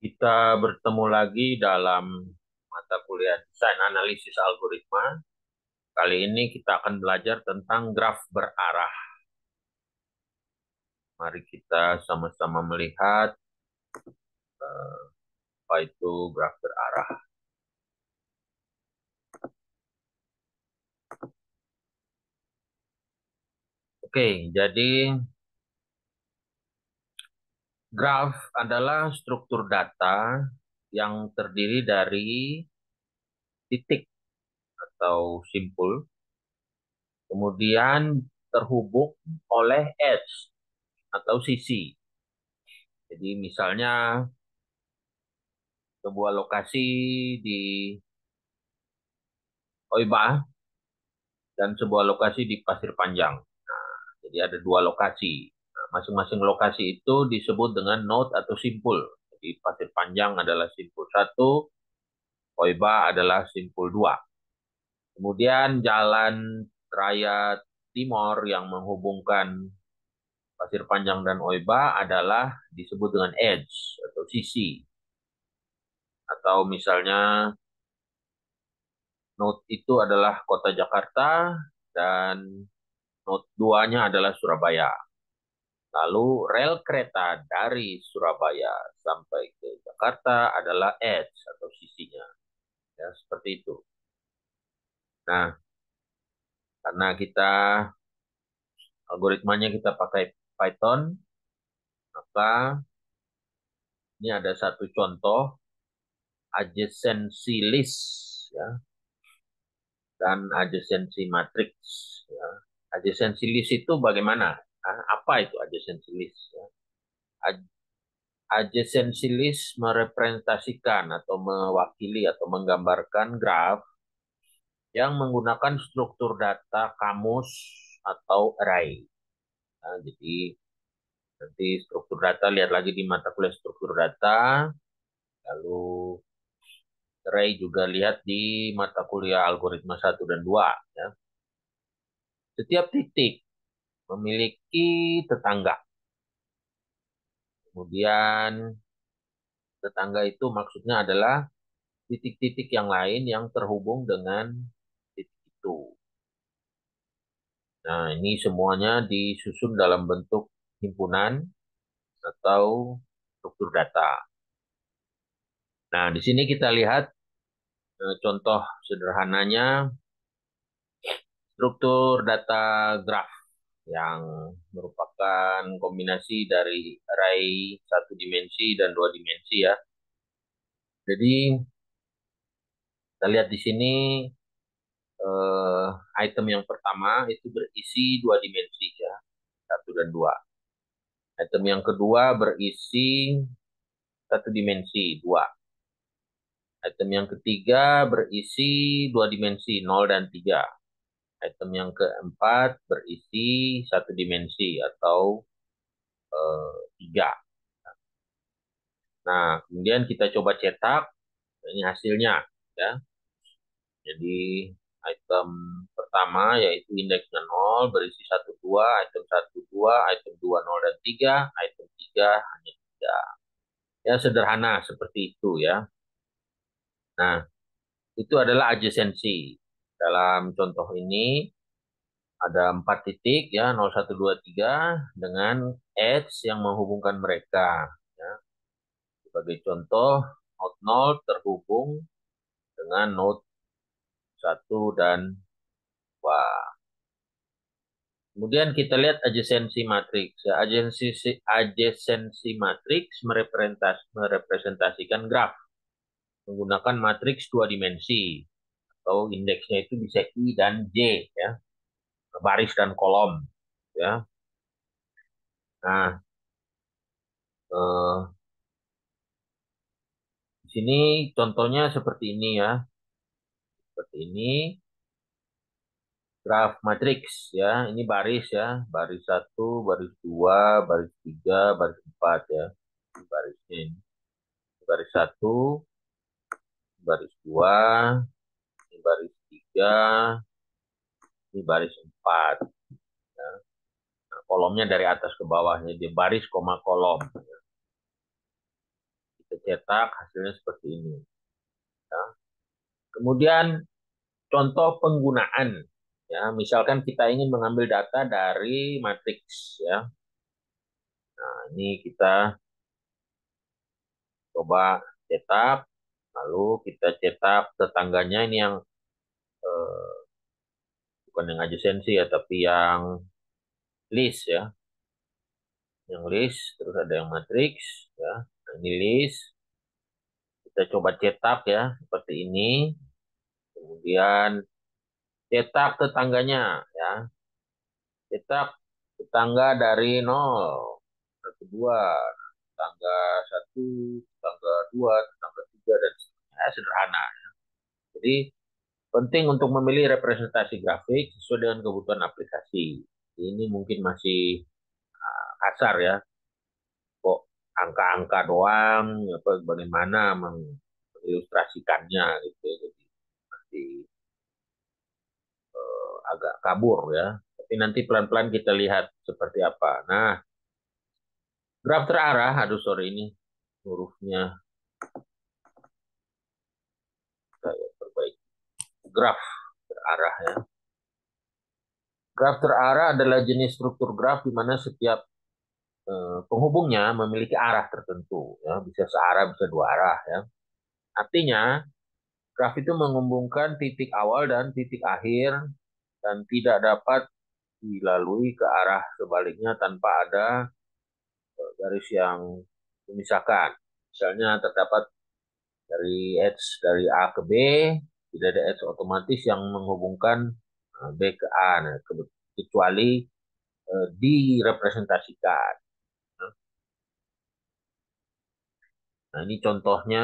Kita bertemu lagi dalam mata kuliah desain analisis algoritma. Kali ini kita akan belajar tentang graf berarah. Mari kita sama-sama melihat apa itu graf berarah. Oke, jadi graf adalah struktur data yang terdiri dari titik atau simpul, kemudian terhubung oleh edge atau sisi. Jadi misalnya sebuah lokasi di Oiba dan sebuah lokasi di Pasir Panjang. Jadi ada dua lokasi. Nah, masing-masing lokasi itu disebut dengan node atau simpul. Jadi Pasir Panjang adalah simpul 1, Oiba adalah simpul 2. Kemudian jalan raya timur yang menghubungkan Pasir Panjang dan Oiba adalah disebut dengan edge atau sisi. Atau misalnya node itu adalah kota Jakarta dan node 2-nya adalah Surabaya. Lalu rel kereta dari Surabaya sampai ke Jakarta adalah edge atau sisinya. Ya, seperti itu. Nah, karena kita algoritmanya kita pakai Python, maka ini ada satu contoh adjacency list ya, dan adjacency matrix ya. Adjacency list itu bagaimana? Apa itu adjacency list ya? Adjacency list merepresentasikan atau mewakili atau menggambarkan graf yang menggunakan struktur data kamus atau array. Nah, jadi nanti struktur data lihat lagi di mata kuliah struktur data, lalu array juga lihat di mata kuliah algoritma 1 dan 2. Ya. Setiap titik memiliki tetangga. Kemudian tetangga itu maksudnya adalah titik-titik yang lain yang terhubung dengan titik itu. Nah, ini semuanya disusun dalam bentuk himpunan atau struktur data. Nah, di sini kita lihat contoh sederhananya struktur data graf yang merupakan kombinasi dari array 1 dimensi dan 2 dimensi ya. Jadi kita lihat di sini item yang pertama itu berisi 2 dimensi ya, 1 dan 2. Item yang kedua berisi 1 dimensi, 2. Item yang ketiga berisi 2 dimensi, 0 dan 3. Item yang keempat berisi 1 dimensi atau 3. Nah, kemudian kita coba cetak, ini hasilnya ya. Jadi item pertama yaitu indeksnya 0 berisi 1 2, item 1 2, item 2 0 dan 3, item 3 hanya 3. Ya sederhana seperti itu ya. Nah, itu adalah adjacency. Dalam contoh ini ada 4 titik ya, 0 1 2 3 dengan edge yang menghubungkan mereka ya. Sebagai contoh, node 0 terhubung dengan node 1 dan 2. Kemudian kita lihat adjacency matrix. Ya, adjacency matrix merepresentasikan graf menggunakan matriks 2 dimensi atau indeksnya itu bisa I dan J ya, baris dan kolom ya. Nah, eh, di sini contohnya seperti ini ya. Seperti ini graf matriks ya. Ini baris ya. Baris 1, baris 2, baris 3, baris 4 ya. Ini barisnya ini. Baris 1, baris 2, ini baris 3, ini baris 4 ya. Nah, kolomnya dari atas ke bawahnya dia baris koma kolom. Kita cetak hasilnya seperti ini. Ya. Kemudian contoh penggunaan. Ya, misalkan kita ingin mengambil data dari matriks. Ya, nah ini kita coba cetak. Lalu kita cetak tetangganya ini yang eh, bukan yang adjacency ya, tapi yang list ya, yang list. Terus ada yang matriks ya. Nah, ini list. Kita coba cetak ya, seperti ini. Kemudian cetak tetangganya ya. Cetak tetangga dari nol, satu dua, tetangga satu, tetangga dua, tetangga tiga dan seterusnya. Ya, sederhana. Jadi penting untuk memilih representasi grafik sesuai dengan kebutuhan aplikasi. Ini mungkin masih kasar ya, kok angka-angka doang, apa bagaimana mengilustrasikannya gitu ya. Jadi masih agak kabur ya. Tapi nanti pelan-pelan kita lihat seperti apa. Nah, graf terarah, aduh sorry ini hurufnya saya perbaiki. Graf terarah ya. Graf terarah adalah jenis struktur graf di mana setiap penghubungnya memiliki arah tertentu ya, bisa searah bisa dua arah ya. Artinya graf itu menghubungkan titik awal dan titik akhir dan tidak dapat dilalui ke arah sebaliknya tanpa ada garis yang memisahkan. Misalnya terdapat dari A ke B, tidak ada edge otomatis yang menghubungkan B ke A. Nah, kecuali direpresentasikan. Nah, ini contohnya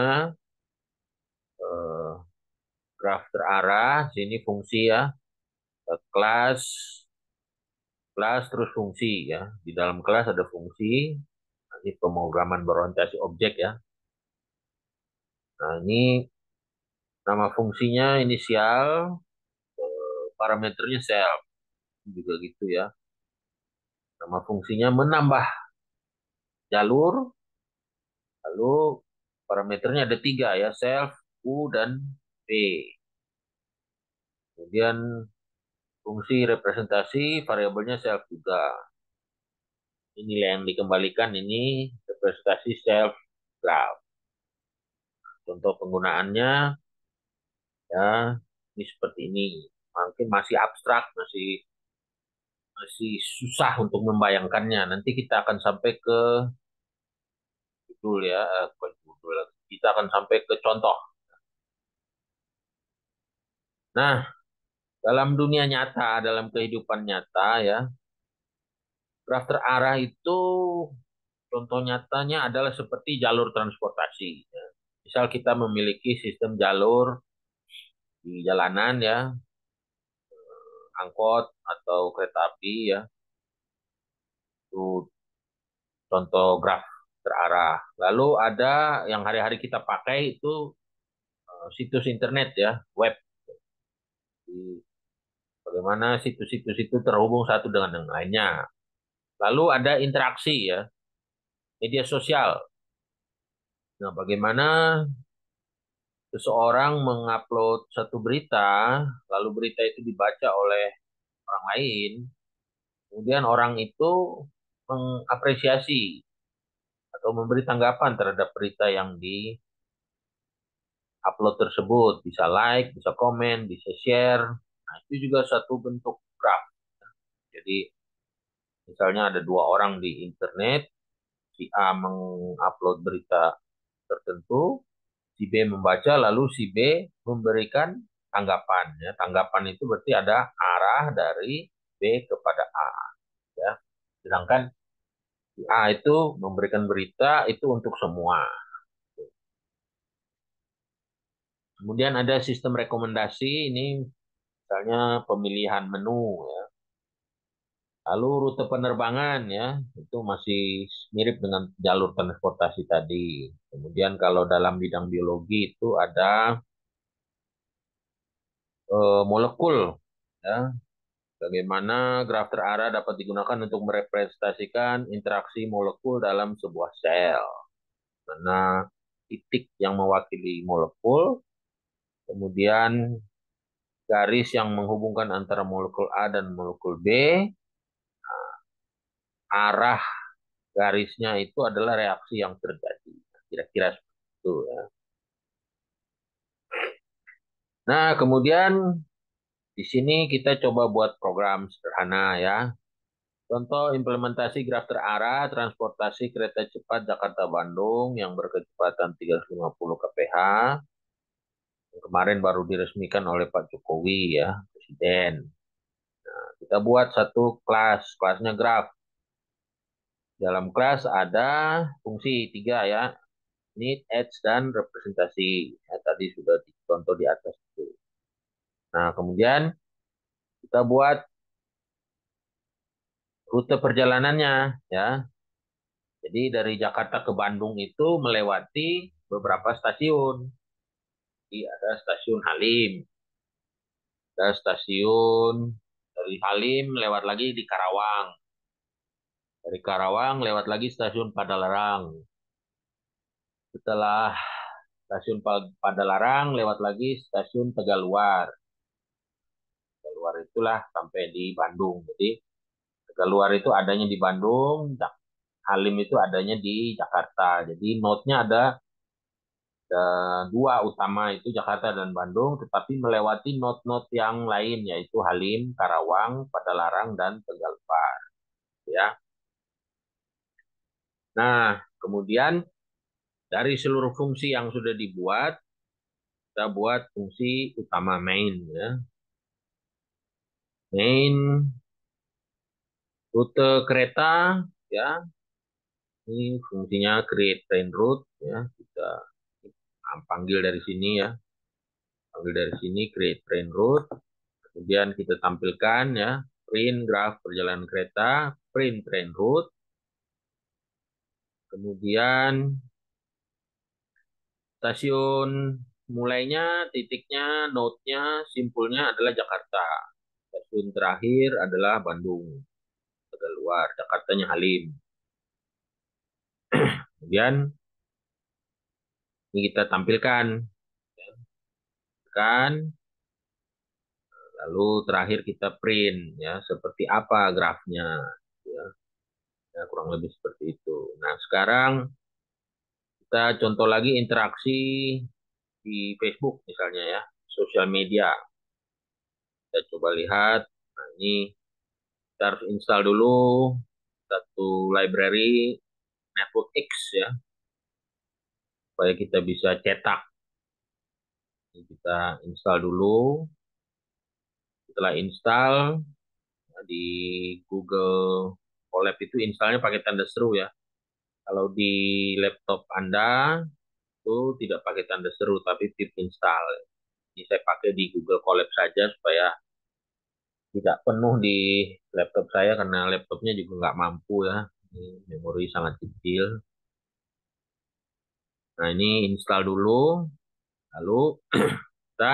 eh, graf terarah. Sini fungsi ya, kelas, kelas terus fungsi ya. Di dalam kelas ada fungsi. Nah, ini pemrograman berorientasi objek ya. Nah, ini nama fungsinya inisial, parameternya self juga gitu ya. Nama fungsinya menambah jalur. Lalu parameternya ada tiga ya, self, U, dan V. Kemudian fungsi representasi variabelnya self juga. Ini yang dikembalikan ini representasi self graph. Contoh penggunaannya ya ini seperti ini. Mungkin masih abstrak, masih masih susah untuk membayangkannya. Nanti kita akan sampai ke judul ya, judul. Kita akan sampai ke contoh. Nah, dalam dunia nyata, dalam kehidupan nyata ya, graf terarah itu contoh nyatanya adalah seperti jalur transportasi. Ya. Misal kita memiliki sistem jalur di jalanan ya, angkot atau kereta api ya, itu contoh graf terarah. Lalu ada yang hari-hari kita pakai itu situs internet ya, web. Jadi, bagaimana situs-situs itu terhubung satu dengan yang lainnya. Lalu ada interaksi ya, media sosial. Nah, bagaimana seseorang mengupload satu berita, lalu berita itu dibaca oleh orang lain, kemudian orang itu mengapresiasi atau memberi tanggapan terhadap berita yang di-upload tersebut, bisa like, bisa komen, bisa share. Nah, itu juga satu bentuk graph. Jadi, misalnya ada dua orang di internet, si A mengupload berita tertentu, si B membaca, lalu si B memberikan tanggapan. Ya. Tanggapan itu berarti ada arah dari B kepada A. Ya. Sedangkan si A itu memberikan berita itu untuk semua. Kemudian ada sistem rekomendasi, ini misalnya pemilihan menu. Ya. Lalu rute penerbangan ya, itu masih mirip dengan jalur transportasi tadi. Kemudian kalau dalam bidang biologi itu ada molekul ya. Bagaimana graf terarah dapat digunakan untuk merepresentasikan interaksi molekul dalam sebuah sel. Mana titik yang mewakili molekul, kemudian garis yang menghubungkan antara molekul A dan molekul B, arah garisnya itu adalah reaksi yang terjadi. Kira-kira seperti itu ya. Nah, kemudian di sini kita coba buat program sederhana ya. Contoh implementasi graf terarah transportasi kereta cepat Jakarta-Bandung yang berkecepatan 350 kph. Yang kemarin baru diresmikan oleh Pak Jokowi ya, Presiden. Kita buat satu kelas, kelasnya graf. Dalam kelas ada fungsi tiga ya, need, edge, dan representasi. Ya, tadi sudah dicontoh di atas itu. Nah, kemudian kita buat rute perjalanannya ya. Jadi dari Jakarta ke Bandung itu melewati beberapa stasiun. Jadi ada stasiun Halim, ada stasiun dari Halim lewat lagi di Karawang. Dari Karawang lewat lagi stasiun Padalarang. Setelah stasiun Padalarang lewat lagi stasiun Tegaluar. Tegaluar itulah sampai di Bandung. Jadi Tegaluar itu adanya di Bandung, Halim itu adanya di Jakarta. Jadi node-nya ada dua utama itu Jakarta dan Bandung, tetapi melewati not-not yang lain yaitu Halim, Karawang, Padalarang, dan Tegalpar. Ya. Nah, kemudian dari seluruh fungsi yang sudah dibuat, kita buat fungsi utama main. Ya. Main rute kereta, ya. Ini fungsinya create train route, ya. Kita panggil dari sini ya, panggil dari sini create train route. Kemudian kita tampilkan ya, print graf perjalanan kereta, print train route. Kemudian stasiun mulainya, titiknya, node-nya, simpulnya adalah Jakarta. Stasiun terakhir adalah Bandung, Tegaluar, Jakartanya Halim. Kemudian ini kita tampilkan, kan, lalu terakhir kita print ya, seperti apa grafnya, ya, ya kurang lebih seperti itu. Nah sekarang kita contoh lagi interaksi di Facebook misalnya ya, sosial media. Kita coba lihat. Nah, ini kita harus install dulu satu library Network X ya, supaya kita bisa cetak. Ini kita install dulu. Setelah install di Google Colab itu installnya pakai tanda seru ya. Kalau di laptop Anda itu tidak pakai tanda seru tapi pip install. Ini saya pakai di Google Colab saja supaya tidak penuh di laptop saya karena laptopnya juga nggak mampu ya. Ini memori sangat kecil. Nah ini install dulu, lalu kita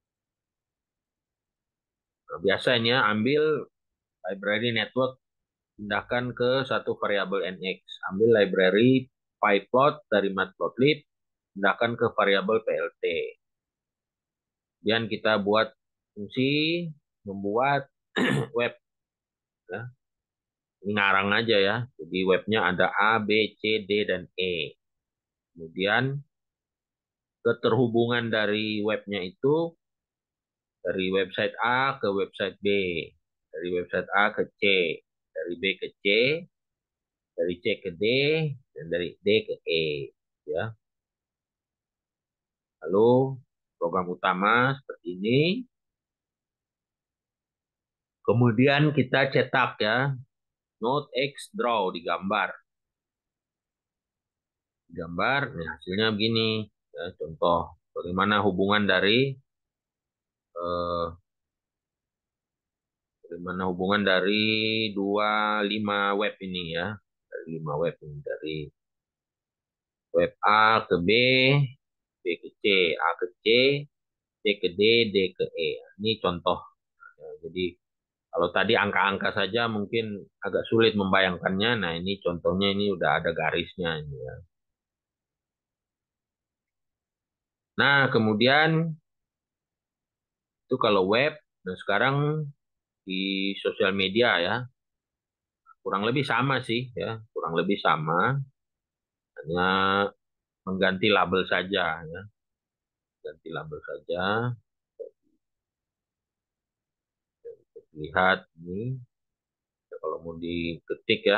biasanya ambil library network, pindahkan ke satu variabel nx, ambil library pyplot dari matplotlib, pindahkan ke variabel plt. Kemudian kita buat fungsi membuat web. Ya. Ini ngarang aja ya. Jadi webnya ada A, B, C, D, dan E. Kemudian keterhubungan dari webnya itu dari website A ke website B, dari website A ke C, dari B ke C, dari C ke D, dan dari D ke E. Ya. Lalu program utama seperti ini. Kemudian kita cetak ya, Node X draw digambar. Gambar, nah hasilnya begini. Ya, contoh bagaimana hubungan dari eh, bagaimana hubungan dari lima web ini ya, dari 5 web ini, dari web A ke B, B ke C, A ke C, C ke D, D ke E. Ini contoh. Ya, jadi kalau tadi angka-angka saja mungkin agak sulit membayangkannya. Nah ini contohnya, ini udah ada garisnya ini ya. Nah, kemudian itu kalau web, nah sekarang di sosial media ya, kurang lebih sama sih ya, kurang lebih sama, hanya mengganti label saja ya, ganti label saja. Lihat ini, ya, kalau mau diketik ya,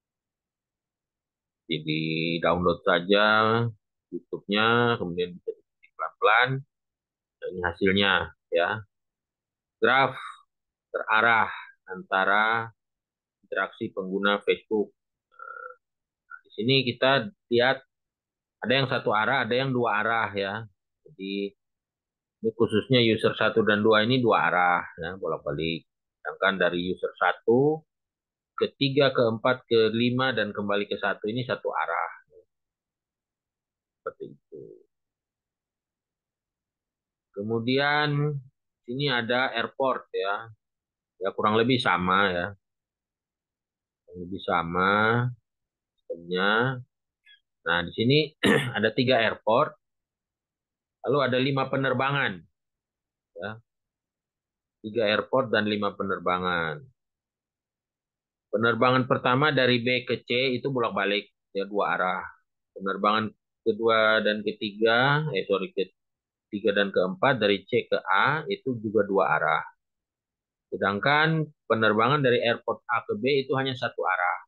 jadi download saja YouTube-nya, kemudian bisa diketik pelan-pelan. Nah, ini hasilnya ya, graf terarah antara interaksi pengguna Facebook. Di sini kita lihat ada yang satu arah, ada yang dua arah ya. Jadi ini khususnya user satu dan 2 ini dua arah ya, bolak-balik. Sedangkan dari user satu ke 3, ke 4, ke 5 dan kembali ke satu ini satu arah. Seperti itu. Kemudian sini ada airport ya. Ya kurang lebih sama ya. Kurang lebih sama sistemnya. Nah, di sini ada 3 airport, lalu ada 5 penerbangan ya. 3 airport dan 5 penerbangan. Penerbangan pertama dari B ke C itu bolak-balik ya, dua arah. Penerbangan kedua dan ketiga, ketiga dan keempat dari C ke A itu juga dua arah. Sedangkan penerbangan dari airport A ke B itu hanya satu arah.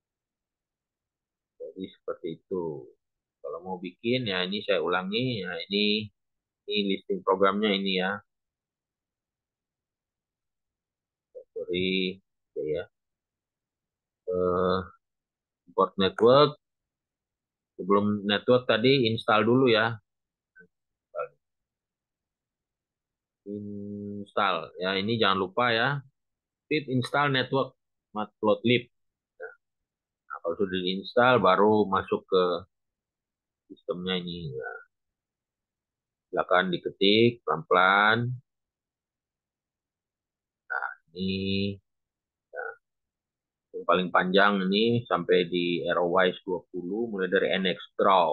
Jadi seperti itu. Kalau mau bikin ya ini saya ulangi ya, ini listing programnya ini ya. Sorry ya. Eh, Import network. Sebelum network tadi install dulu ya. Install ya, ini jangan lupa ya. Pip install network matplotlib. Nah, kalau sudah diinstal baru masuk ke sistemnya ini ya. Silakan diketik pelan-pelan. Ini yang paling panjang ini sampai di ROWise 20 mulai dari NX Draw.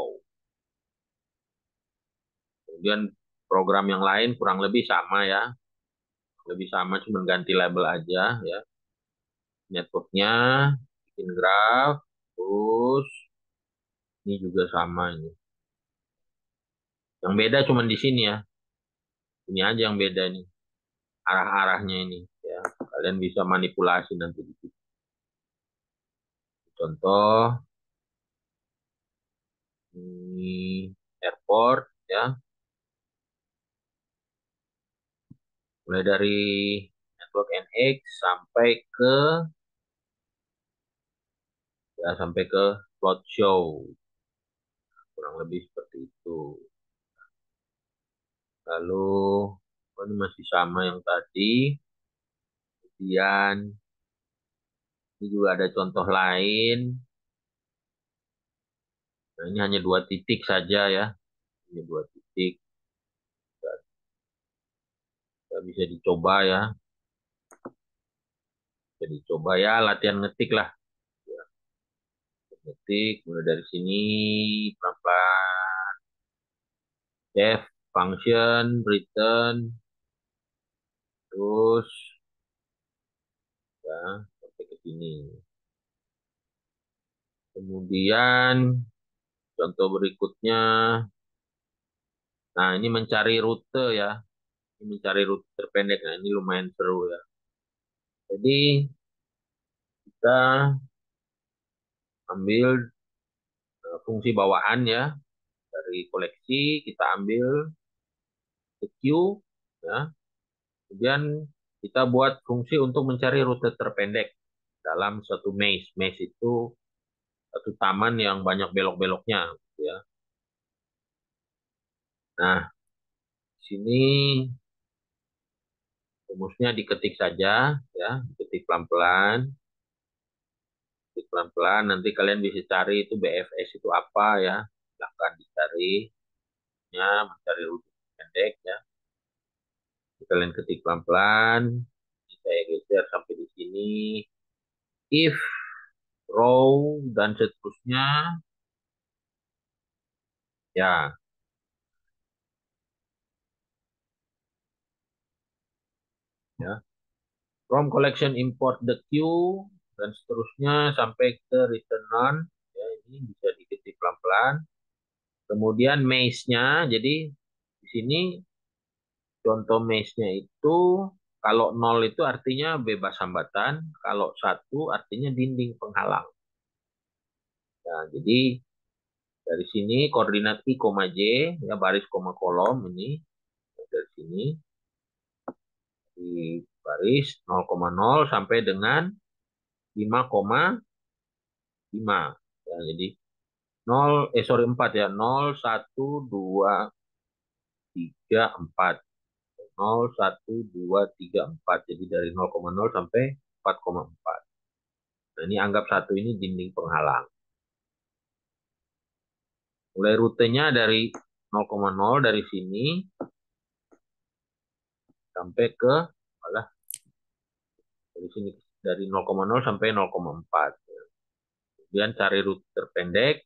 Kemudian program yang lain kurang lebih sama ya. Lebih sama cuma ganti label aja ya. Networknya bikin graf, terus ini juga sama ini. Yang beda cuma di sini ya. Ini aja yang beda nih. Arah-arahnya ini ya. Kalian bisa manipulasi nanti di situ. Contoh ini airport ya. Mulai dari network NX sampai ke ya sampai ke plot show. Kurang lebih seperti itu. Lalu oh ini masih sama yang tadi. Kemudian ini juga ada contoh lain. Nah, ini hanya 2 titik saja ya. Ini 2 titik. Ya, bisa dicoba ya. Bisa dicoba ya, latihan ngetik lah. Ya, ngetik, mulai dari sini, pelan-pelan. Def, function, return, terus ya, sampai ke sini. Kemudian, contoh berikutnya, nah ini mencari rute ya. Ini mencari rute terpendek. Nah, ini lumayan seru ya. Jadi, kita ambil fungsi bawaan ya. Dari koleksi, kita ambil the queue, ya. Kemudian kita buat fungsi untuk mencari rute terpendek dalam suatu maze. Maze itu satu taman yang banyak belok-beloknya, gitu ya. Nah, di sini rumusnya diketik saja, ya, diketik pelan-pelan, ketik pelan-pelan. Nanti kalian bisa cari itu BFS itu apa ya. Silahkan dicari, ya, mencari rute pendek ya. Jadi kalian ketik pelan-pelan. Saya geser sampai di sini. If row dan seterusnya, ya Ya. From collection import the Q dan seterusnya sampai ke return none. Ya, ini bisa diketik pelan-pelan. Kemudian maze-nya, jadi di sini contoh maze-nya itu kalau 0 itu artinya bebas hambatan, kalau 1 artinya dinding penghalang. Nah, jadi dari sini koordinat I, J, ya baris, kolom ini dari sini di baris 0,0 sampai dengan 5,5. Ya, jadi 4 ya. 0, 1, 2, 3, 4. Jadi dari 0,0 sampai 4,4. Nah, ini anggap satu ini dinding penghalang. Mulai rutenya dari 0,0 dari sini sampai ke malah dari sini dari 0,0 sampai 0,4. Kemudian cari rute terpendek.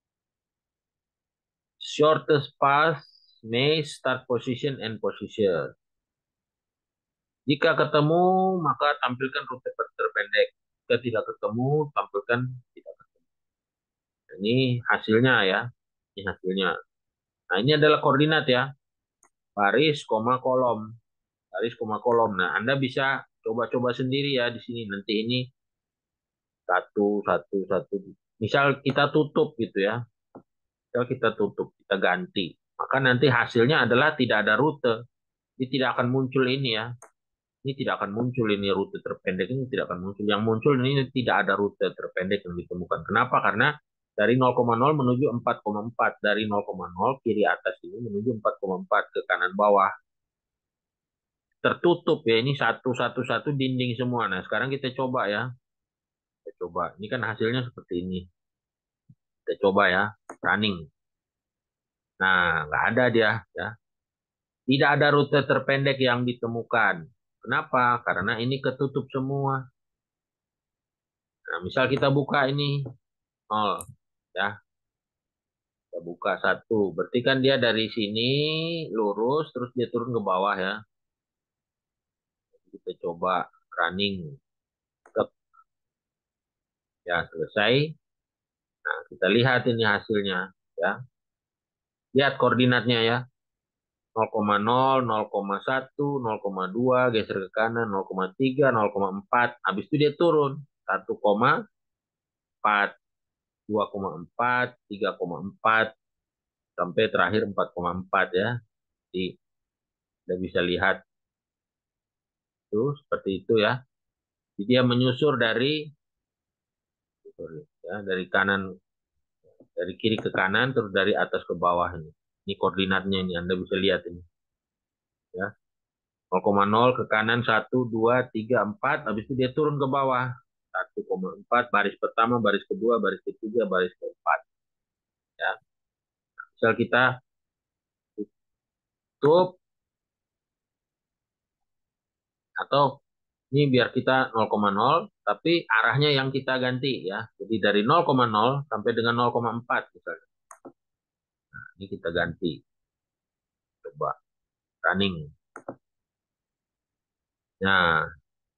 Shortest path may start position and position. Jika ketemu, maka tampilkan rute terpendek. Jika tidak ketemu, tampilkan tidak ketemu. Ini hasilnya ya. Ini hasilnya. Nah, ini adalah koordinat ya. Baris, kolom. Baris, kolom. Nah, Anda bisa coba-coba sendiri ya di sini. Nanti ini satu, satu, satu. Misal kita tutup gitu ya. Misal kita tutup, kita ganti. Maka nanti hasilnya adalah tidak ada rute. Ini tidak akan muncul ini ya. Ini tidak akan muncul ini rute terpendek ini tidak akan muncul. Yang muncul ini tidak ada rute terpendek yang ditemukan. Kenapa? Karena dari 0,0 menuju 4,4. Dari 0,0 kiri atas ini menuju 4,4 ke kanan bawah. Tertutup ya. Ini satu dinding semua. Nah sekarang kita coba ya. Kita coba. Ini kan hasilnya seperti ini. Kita coba ya. Running. Nah nggak ada dia ya. Tidak ada rute terpendek yang ditemukan. Kenapa? Karena ini ketutup semua. Nah, misal kita buka ini 0 ya. Kita buka 1. Berarti kan dia dari sini lurus terus dia turun ke bawah ya. Kita coba running. Tek. Ya, selesai. Nah, kita lihat ini hasilnya ya. Lihat koordinatnya ya. 0,0, 0,1, 0,2, geser ke kanan 0,3, 0,4. Habis itu dia turun 1,4, 2,4, 3,4 sampai terakhir 4,4 ya. Jadi kita bisa lihat itu seperti itu ya. Jadi dia menyusur dari kanan, dari kiri ke kanan terus dari atas ke bawah ini. Ini koordinatnya ini Anda bisa lihat ini ya. 0,0 ke kanan 1, 2, 3, 4, habis itu dia turun ke bawah 1,4, baris pertama, baris kedua, baris ketiga, baris keempat ya. Misal kita tutup atau ini biar kita 0,0 tapi arahnya yang kita ganti ya. Jadi dari 0,0 sampai dengan 0,4 misalnya. Ini kita ganti. Coba running. Nah,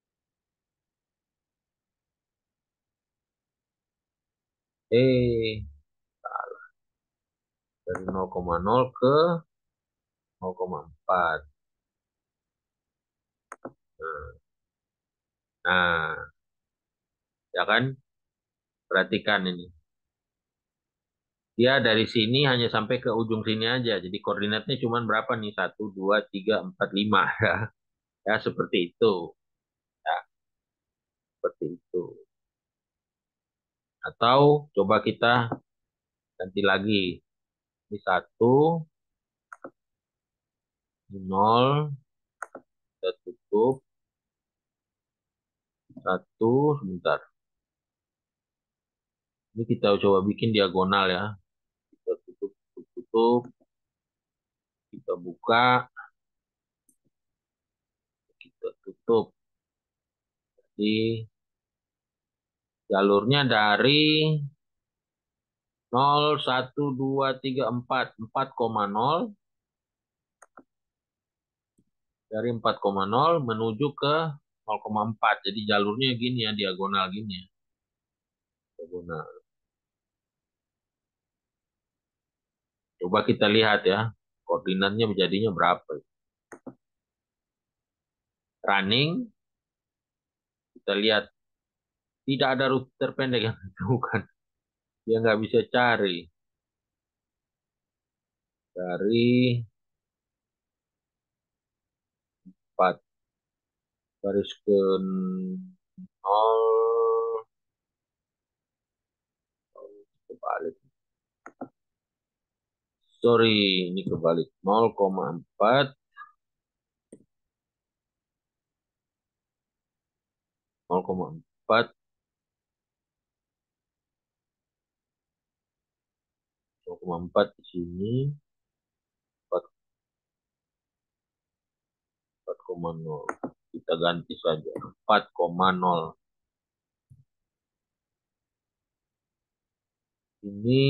eh dari 0,0 ke 0,4. Nah, ya kan? Perhatikan ini. Dia dari sini hanya sampai ke ujung sini aja. Jadi koordinatnya cuma berapa nih? 1, 2, 3, 4, 5 ya. Ya, seperti itu. Ya, seperti itu. Atau coba kita ganti lagi. Ini 1, 0, kita tutup. 1, sebentar. Ini kita coba bikin diagonal ya. Kita tutup, tutup, tutup. Kita buka, kita tutup. Jadi jalurnya dari 0, 1, 2, 3, 4, 4,0 Dari 4,0 menuju ke 0,4. Jadi jalurnya gini ya, diagonal gini ya. Diagonal. Coba kita lihat ya, koordinatnya menjadinya berapa. Running, kita lihat tidak ada rute terpendek yang ditemukan. Dia nggak bisa cari. Dari 4 garis ke 0, kebalik. Sorry, ini kebalik. 0,4, 0,4, 0,4 di sini, 4,0. Kita ganti saja. 4,0. Ini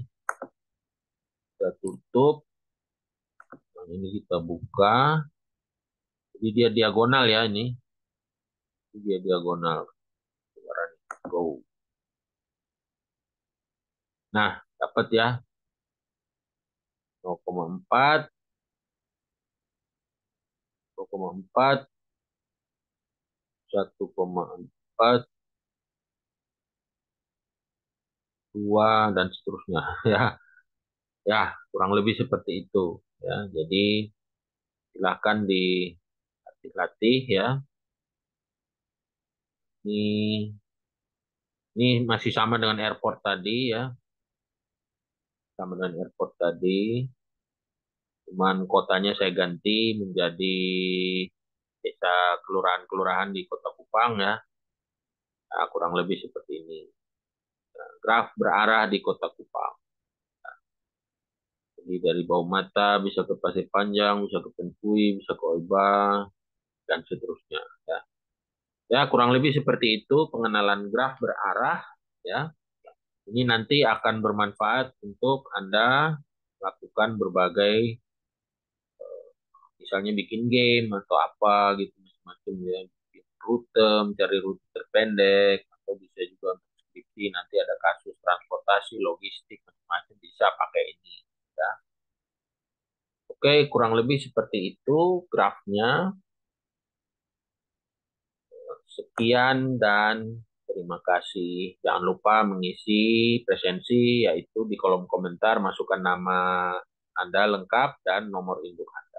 kita tutup. Nah, ini kita buka. Jadi dia diagonal ya ini. Ini dia diagonal. Go. Nah, dapat ya. 0,4, 0,4, 1,4, 2, dan seterusnya. Ya, ya kurang lebih seperti itu. Ya, jadi silahkan dilatih ya. Ini masih sama dengan airport tadi ya. Sama dengan airport tadi. Cuman kotanya saya ganti menjadi desa kelurahan-kelurahan di Kota Kupang ya. Nah, kurang lebih seperti ini. Nah, graf berarah di Kota Kupang. Jadi dari Bau Mata bisa ke Pasir Panjang, bisa ke Pensui, bisa ke Oiba, dan seterusnya. Ya. Ya, kurang lebih seperti itu pengenalan graf berarah. Ya, ini nanti akan bermanfaat untuk Anda melakukan berbagai, misalnya bikin game atau apa gitu macam-macam ya, bikin rute, mencari rute terpendek, atau bisa juga untuk skripsi nanti ada kasus transportasi, logistik macam-macam bisa pakai ini ya. Oke, kurang lebih seperti itu grafnya. Sekian dan terima kasih. Jangan lupa mengisi presensi, yaitu di kolom komentar masukkan nama Anda lengkap dan nomor induk Anda.